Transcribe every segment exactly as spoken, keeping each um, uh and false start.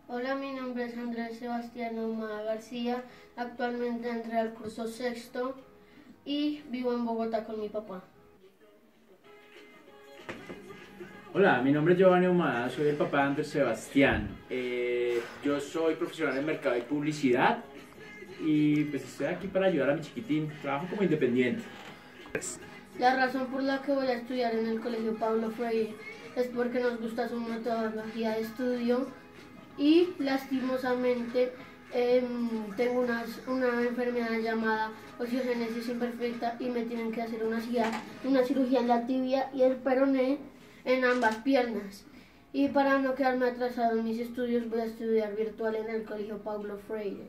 Hola, mi nombre es Andrés Sebastián Ahumada García. Actualmente entré al curso sexto y vivo en Bogotá con mi papá. Hola, mi nombre es Giovanni Ahumada, soy el papá de Andrés Sebastián. Eh, yo soy profesional en mercado y publicidad y pues estoy aquí para ayudar a mi chiquitín. Trabajo como independiente. La razón por la que voy a estudiar en el Colegio Paulo Freire es porque nos gusta su metodología de estudio y lastimosamente eh, tengo una, una enfermedad llamada osteogénesis imperfecta y me tienen que hacer una, una cirugía en la tibia y el peroné en ambas piernas. Y para no quedarme atrasado en mis estudios voy a estudiar virtual en el Colegio Paulo Freire.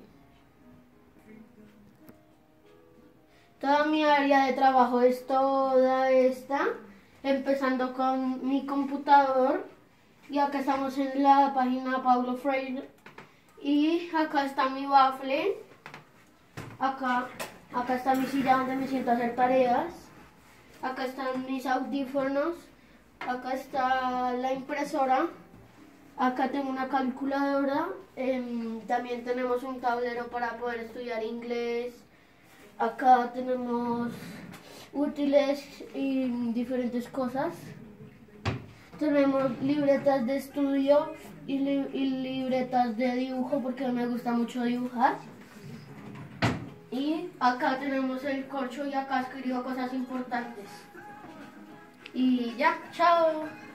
Toda mi área de trabajo es toda esta, empezando con mi computador. Y acá estamos en la página Paulo Freire. Y acá está mi bafle. Acá, acá está mi silla donde me siento a hacer tareas. Acá están mis audífonos. Acá está la impresora. Acá tengo una calculadora. Eh, también tenemos un tablero para poder estudiar inglés. Acá tenemos útiles y diferentes cosas. Tenemos libretas de estudio y, li y libretas de dibujo porque me gusta mucho dibujar. Y acá tenemos el corcho y acá escribo cosas importantes. Y ya, chao.